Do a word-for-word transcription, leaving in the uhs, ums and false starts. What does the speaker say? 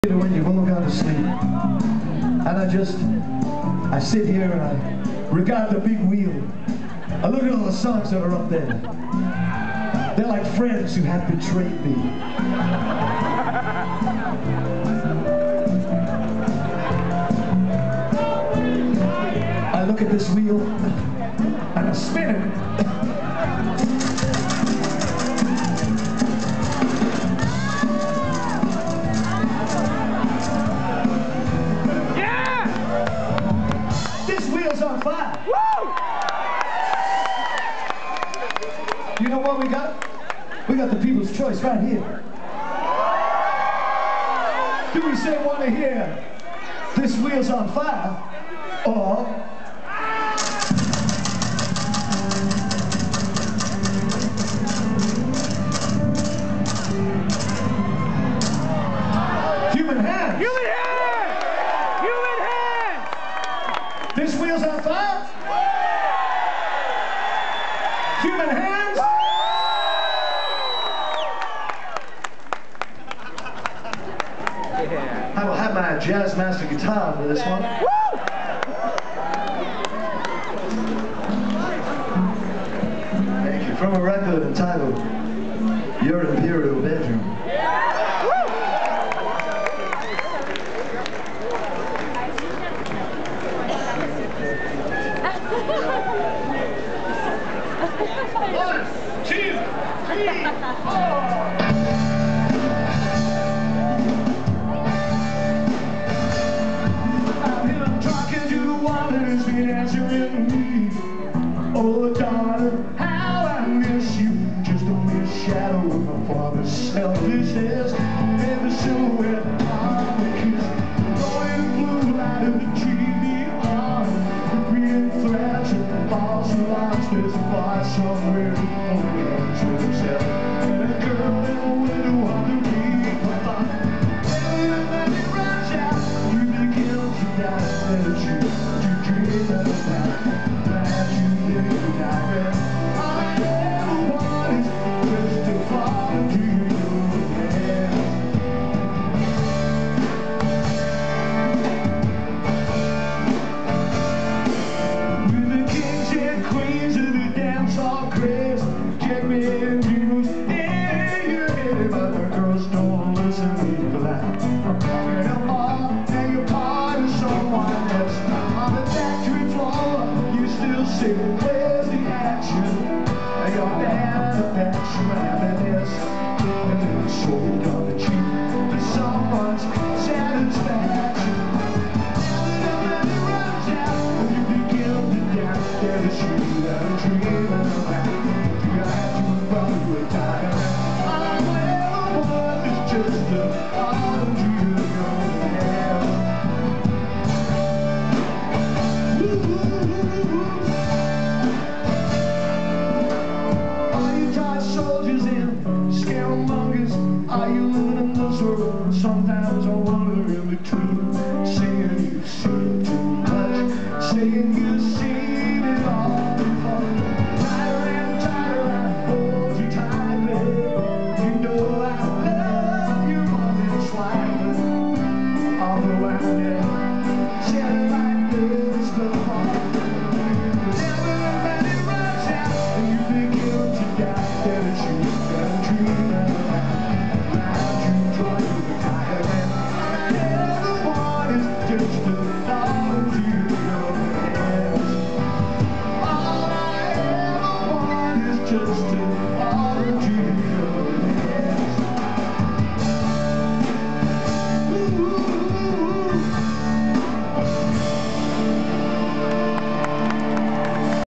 When you won't go to sleep, and I just I sit here and I regard the big wheel. I look at all the songs that are up there. They're like friends who have betrayed me. I look at this wheel and I spin it. On fire. Woo! You know what we got? We got the people's choice right here. Do we say want to hear this wheel's on fire or human hands? Human hands! Human hands! This wheel's on fire? Human hands? Yeah. I will have my jazz master guitar for this one. Thank you. From a record entitled Your Imperial Bedroom. One, two, three, four. I've been talking to the water, it's been answering me. Oh, darling, how I miss you. Just a mere shadow of my father's selfishness. Every silhouette on the kiss. Blowing blue light of the T V on. Green flash and false alarms. There's a bar somewhere who owns himself. And a girl in a window on the reef. I thought, baby, when it runs out, you begin to die. And you, you dream of the night. Glad you live the night. All I ever want is just to fall into your hands. With the kings and queens of the dance hall craze, check me in news, yeah, yeah, but the girls don't listen to me loud. I'm talking them all, and you're part of someone else. On the factory floor, you still say, where's the action? And you're bad at action, happiness, and then it's sold on the cheap to someone's satisfaction. And then when it runs out, you begin to dance, there's a shoe that I'm dreaming about. You have to run with time. All I ever want is just to fall into your hands. Are you tired soldiers and scaremongers? Are you living in this world? Sometimes I wonder in the truth, singing you sing.